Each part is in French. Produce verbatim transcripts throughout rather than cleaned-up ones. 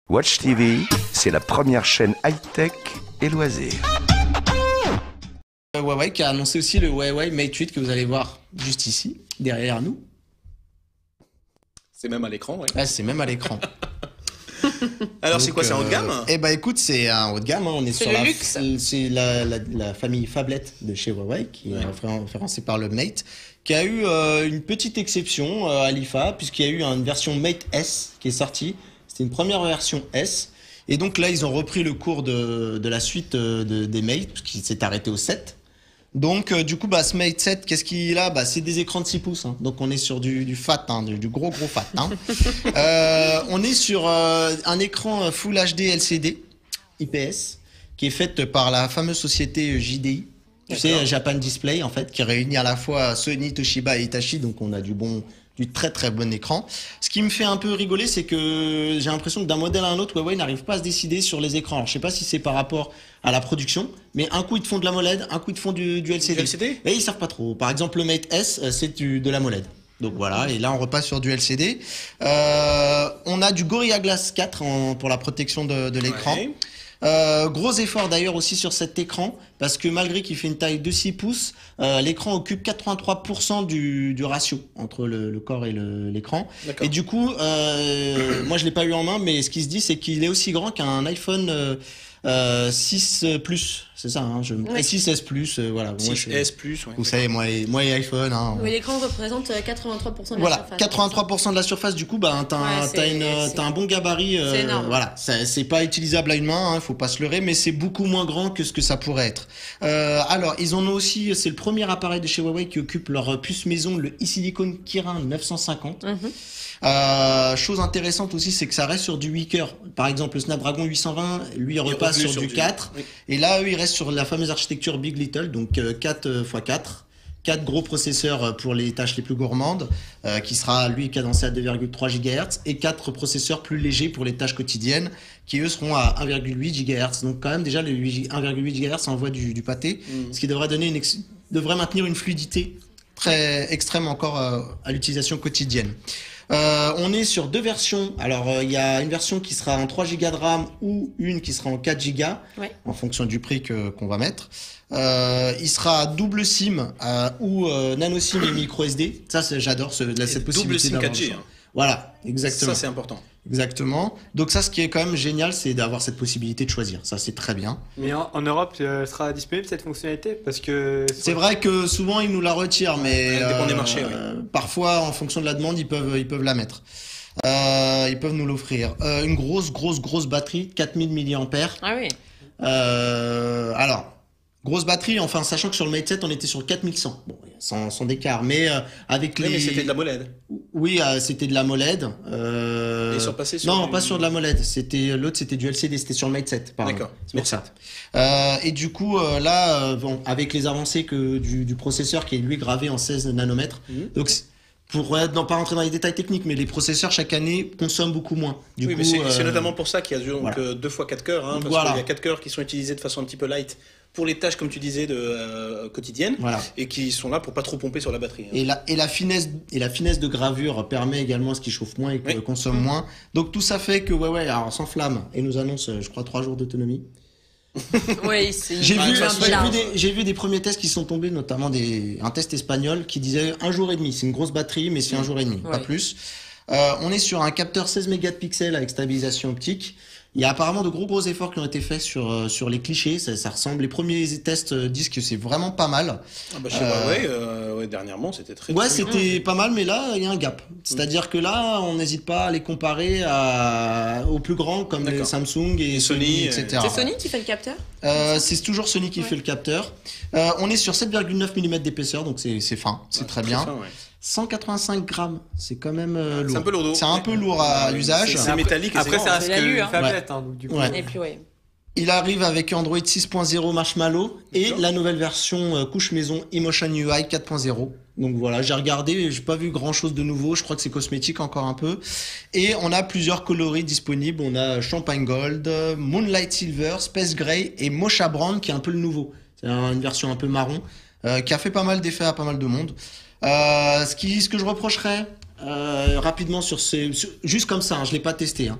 Watch T V, c'est la première chaîne high-tech et loisirs. Huawei qui a annoncé aussi le Huawei Mate huit que vous allez voir juste ici, derrière nous. C'est même à l'écran, ouais. Ah, c'est même à l'écran. Alors c'est quoi, c'est un haut de gamme? Eh ben écoute, c'est un haut de gamme, hein. On est C'est sur le la, luxe. c'est la, la, la famille Phablette de chez Huawei qui Ouais. est réfé- référencée par le Mate, qui a eu euh, une petite exception euh, à l'I F A puisqu'il y a eu une version Mate S qui est sortie. C'était une première version S. Et donc là, ils ont repris le cours de, de la suite euh, de, des Mate, qui s'est arrêté au sept. Donc euh, du coup, bah, ce Mate sept, qu'est-ce qu'il a? Bah, c'est des écrans de six pouces. Hein. Donc on est sur du, du fat, hein, du, du gros gros fat. Hein. euh, on est sur euh, un écran Full H D L C D I P S qui est faite par la fameuse société J D I. Tu sais, Japan Display, en fait, qui réunit à la fois Sony, Toshiba et Hitachi. Donc on a du bon... du très très bon écran. Ce qui me fait un peu rigoler, c'est que j'ai l'impression que d'un modèle à un autre, Huawei n'arrive pas à se décider sur les écrans. Alors, je sais pas si c'est par rapport à la production, mais un coup ils te font de la AMOLED, un coup ils te font du, du L C D. Du L C D? Et ils savent pas trop. Par exemple, le Mate S, euh, c'est du, de la AMOLED. Donc voilà, et là on repasse sur du L C D. Euh, on a du Gorilla Glass quatre en- pour la protection de, de l'écran. Ouais. Euh, gros effort d'ailleurs aussi sur cet écran, parce que malgré qu'il fait une taille de six pouces, euh, l'écran occupe quatre-vingt-trois pour cent du, du ratio entre le, le corps et le- l'écran. D'accord. Et du coup, euh, moi je l'ai pas eu en main, mais ce qui se dit c'est qu'il est aussi grand qu'un iPhone euh, euh, six Plus, c'est ça, hein, je... Oui. six S Plus, euh, voilà. Moi, six je- S plus, ouais. Vous savez, moi et, moi et iPhone, hein, Oui, l'écran représente euh, quatre-vingt-trois pour cent de la voilà, surface. quatre-vingt-trois pour cent de la surface, du coup, bah, t'as, un, Ouais, t'as, c'est- une, c'est- t'as un bon gabarit. euh, c'est énorme. Voilà, c'est, c'est pas utilisable à une main, hein, faut pas se leurrer, mais c'est beaucoup moins grand que ce que ça pourrait être. Euh, alors, ils en ont aussi, c'est le premier appareil de chez Huawei qui occupe leur puce maison, le e-silicon Kirin neuf cent cinquante. Mhm. Euh, chose intéressante aussi, c'est que ça reste sur du huit cœurs. Par exemple, le Snapdragon huit cent vingt, lui, il Il est repasse revenu sur, du quatre. Oui. Et là, eux, ils restent sur la fameuse architecture Big Little, donc euh, quatre par quatre. quatre gros processeurs pour les tâches les plus gourmandes, euh, qui sera lui cadencé à deux virgule trois gigahertz, et quatre processeurs plus légers pour les tâches quotidiennes, qui eux seront à un virgule huit gigahertz. Donc quand même déjà le un virgule huit gigahertz envoie du, du pâté, Mm. ce qui devrait donner une ex- devrait maintenir une fluidité très extrême encore euh, à l'utilisation quotidienne. Euh, on est sur deux versions. Alors euh, il y a une version qui sera en trois gigas de RAM ou une qui sera en quatre gigas, Ouais. en fonction du prix que qu'on va mettre. Euh, il sera double SIM euh, ou euh, nano SIM et micro S D. Ça, c'est- j'adore ce, la- cette Double possibilité SIM d'avoir quatre G. le choix. hein. Voilà, exactement. Ça c'est important. Exactement. Donc ça, ce qui est quand même génial, c'est d'avoir cette possibilité de choisir. Ça, c'est très bien. Mais en, en Europe, euh, sera disponible cette fonctionnalité parce que C'est vrai que souvent ils nous la retirent, mais Ça dépend des marchés, euh, parfois, en fonction de la demande, ils peuvent ils peuvent la mettre. Euh, ils peuvent nous l'offrir. Euh, une grosse grosse grosse batterie, quatre mille milliampères. Ah oui. Euh, alors, grosse batterie, enfin, sachant que sur le Mate sept, on était sur quatre mille cent. Bon, sans, sans d'écart, mais euh, avec Oui, les. mais c'était de la AMOLED. Oui, euh, c'était de la AMOLED. Euh... Et ils sont passés sur Non, du- pas sur de la AMOLED. C'était l'autre, c'était du L C D. C'était sur le Mate sept. pardon. D'accord, C'est pour ça. Euh, et du coup, euh, là, euh, bon, avec les avancées que du, du processeur qui est lui gravé en seize nanomètres. Mhm. Donc, c'est- pour euh, non pas rentrer dans les détails techniques, mais les processeurs chaque année consomment beaucoup moins. Du oui, coup, mais c'est c'est euh, notamment pour ça qu'il y a donc, voilà. euh, deux fois quatre cœurs, hein, parce Voilà. qu'il y a quatre cœurs qui sont utilisés de façon un petit peu light pour les tâches, comme tu disais, de euh, quotidiennes, Voilà. et qui sont là pour pas trop pomper sur la batterie. hein. Et la, et la finesse et la finesse de gravure permet également à ce qu'il chauffe moins et que Oui. consomme moins. Donc tout ça fait que ouais ouais alors s'enflamme et nous annonce euh, je crois trois jours d'autonomie. Oui, c'est J'ai Bah, vu de toute façon, j'ai vu large. des j'ai vu des premiers tests qui sont tombés, notamment des un test espagnol qui disait un jour et demi. C'est une grosse batterie mais c'est un jour et demi, pas Ouais. plus. Euh, on est sur un capteur seize mégapixels avec stabilisation optique. Il y a apparemment de gros gros efforts qui ont été faits sur euh, sur les clichés. Ça, ça ressemble. Les premiers tests euh, disent que c'est vraiment pas mal. Ah bah, chez Euh, Huawei, euh, ouais, dernièrement, c'était très Ouais, très bien. c'était pas mal, mais là, il y a un gap. C'est-à-dire que là, on n'hésite pas à les comparer à... aux plus grands comme les D'accord. Samsung et Et Sony, Sony, et cetera. C'est Sony qui fait le capteur? Euh, c'est toujours Sony qui Ouais. fait le capteur. Euh, on est sur sept virgule neuf millimètres d'épaisseur, donc c'est c'est fin, c'est Ouais, très bien. fin, ouais. cent quatre-vingt-cinq grammes, c'est quand même euh, lourd. C'est un peu lourd. C'est un peu lourd à Ouais, l'usage. c'est- Mais C'est après- métallique et Après, c'est ça grand. reste C'est la que lu, une hein. tablette, hein, donc du coup. Ouais. Et puis ouais. Il arrive avec Android six point zéro Marshmallow et D'accord. la nouvelle version euh, couche maison Emotion U I quatre point zéro. Donc voilà, j'ai regardé, j'ai pas vu grand chose de nouveau, je crois que c'est cosmétique encore un peu. Et on a plusieurs coloris disponibles, on a Champagne Gold, Moonlight Silver, Space Gray et Mocha Brown qui est un peu le nouveau. C'est un- une version un peu marron, euh, qui a fait pas mal d'effets à pas mal de monde. Euh, ce, qui, ce que je reprocherais euh, rapidement sur ces... sur- juste comme ça, hein, je l'ai pas testé, hein.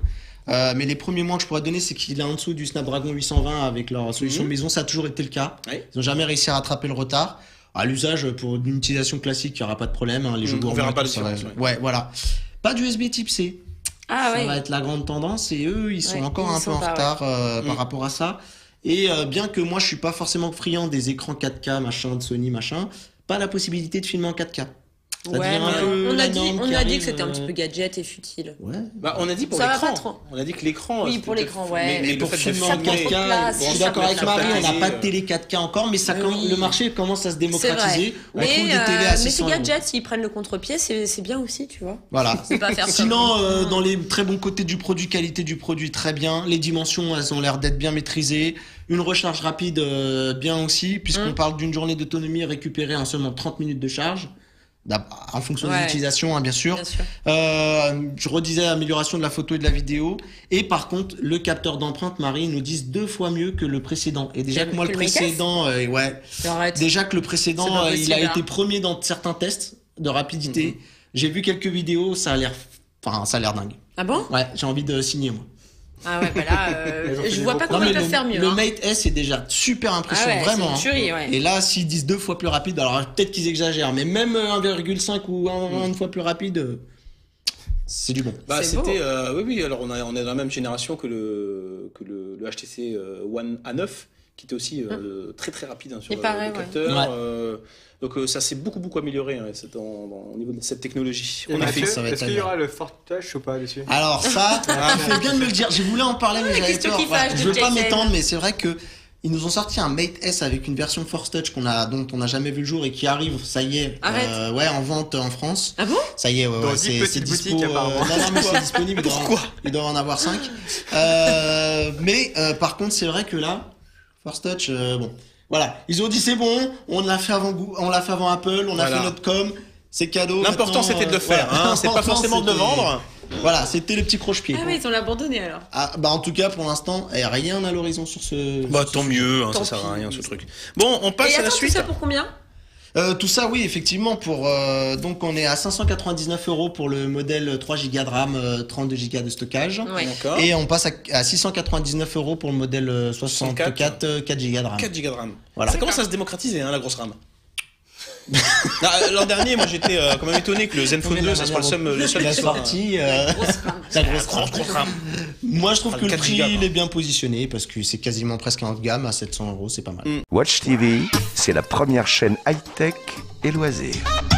Euh, mais les premiers mois que je pourrais donner, c'est qu'il est en dessous du Snapdragon huit cent vingt avec leur solution Mhm. maison. Ça a toujours été le cas. Ouais. Ils n'ont jamais réussi à rattraper le retard. À l'usage, pour une utilisation classique, il n'y aura pas de problème. Hein, les Mhm, jeux on gourmands, verra pas tout la ça va- différence, Ouais, voilà. Pas du U S B type C. Ah Ça ouais. va être la grande tendance et eux, ils sont Ouais, encore ils un sont peu en pas, ouais. retard euh, par Mm. rapport à ça. Et euh, bien que moi, je suis pas forcément friand des écrans quatre K, machin, de Sony, machin, pas la possibilité de filmer en quatre K. Ça Ouais, devient un mais peu on la a dit, norme on qui a dit arrive, que c'était un euh, petit peu gadget et futile. Ouais. Bah, on a dit pour Ça va l'écran. pas trop. On a dit que l'écran. Oui, c'était pour peut-être- l'écran, ouais. Mais, mais Mais le pour fait de filmer en ça prend filmer, trop de quatre K, place, je suis ça d'accord peut avec être Marie, on n'a télé, pas de euh, télé quatre K encore, mais ça, Oui. quand, le marché commence à se C'est démocratiser. vrai. On Mais, trouve des euh, télés à mais ces six cents euros. gadgets, s'ils prennent le contre-pied, c'est c'est bien aussi, tu vois. Voilà. C'est pas faire Sinon, comme- euh, dans les très bons côtés du produit, qualité du produit, très bien. Les dimensions, elles ont l'air d'être bien maîtrisées. Une recharge rapide, euh, bien aussi, puisqu'on Mm. parle d'une journée d'autonomie récupérée en seulement trente minutes de charge. D'ab- En fonction Ouais. des utilisations, hein, bien sûr. Bien sûr. Euh, je redisais amélioration de la photo et de la vidéo. Et par contre, le capteur d'empreinte, Marie, ils nous disent deux fois mieux que le précédent. Et déjà Que- que moi, que le le Mate S précédent, euh, ouais, Arrête. déjà que le C'est précédent, pas euh, il a possible, été hein. premier dans certains tests de rapidité. Mhm. J'ai vu quelques vidéos, ça a l'air, enfin, ça a l'air dingue. Ah bon? Ouais, j'ai envie de signer moi. Ah ouais, bah là, euh, Ils ont fait je des vois beaux pas produits. comment ils le, peuvent faire mieux. le hein. Mate S est déjà super Ah impressionnant, ouais, vraiment. c'est une hein. tuerie, ouais. Et là, s'ils disent deux fois plus rapide, alors peut-être qu'ils exagèrent, mais même un virgule cinq ou un, une fois plus rapide, euh, c'est du bon. Bah, C'est beau. c'était. euh, oui, oui, alors on, a, on est dans la même génération que le, que le, le H T C euh, One A neuf, qui était aussi euh, très très rapide hein, sur Et euh, pareil, le ouais. capteur. Ouais. euh, donc euh, ça s'est beaucoup beaucoup amélioré hein, c'est dans- dans- au niveau de cette technologie. Et En Mathieu, effet. ça va être est-ce qu'il y la aura le Force Touch ou pas dessus? Alors ça, tu fais bien de me le dire. Je voulais en parler, mais Ouais, j'avais question peur. qui Voilà, fâche je de veux pas Jason. m'étendre, mais c'est vrai que ils nous ont sorti un Mate S avec une version Force Touch qu'on a, dont on n'a jamais vu le jour et qui arrive, ça y est, Arrête. euh, ouais, en vente en France. Ah bon? Ça y est, ouais, Dans ouais, dix c'est petites c'est dispo. boutiques, apparemment. non, non, mais c'est disponible. il doit en- Pourquoi Il doit en avoir cinq. Euh, mais euh, par contre, c'est vrai que là, Force Touch, euh, bon, voilà, ils ont dit c'est bon, on l'a fait avant, Goo- on l'a fait avant Apple, on a Voilà. fait notre com, c'est cadeau. L'important maintenant, c'était de le euh, faire, voilà. hein, c'est pas L'important, forcément de le c'était- vendre. Voilà, c'était le petit croche-pied. Ah ouais, ils ont abandonné alors. Ah, bah en tout cas pour l'instant, eh, rien à l'horizon sur ce. Bah sur ce tant sujet. mieux, hein, Tant ça sert à pis. rien ce truc. Bon, on passe Et à la attends, tout suite. ça pour combien? Euh, tout ça, oui, effectivement, pour euh, donc on est à cinq cent quatre-vingt-dix-neuf euros pour le modèle trois giga de RAM, euh, trente-deux giga de stockage. Ouais. D'accord. Et on passe à, à six cent quatre-vingt-dix-neuf euros pour le modèle euh, soixante-quatre, euh, quatre giga de RAM. quatre giga de RAM. Voilà. Ça commence à se démocratiser, hein, la grosse RAM. Non, euh, L'an dernier, moi j'étais euh, quand même étonné que le Zenfone deux, ça soit le seul, le seul Il a qui soit, euh, sorti. euh, Grosse RAM. la grosse grosse, grosse RAM. Moi, je trouve Enfin, que le quatre prix gigas, il quoi. est bien positionné parce que c'est quasiment presque un haut de gamme à sept cents euros, c'est pas mal. Watch T V, c'est la première chaîne high-tech et loisirs.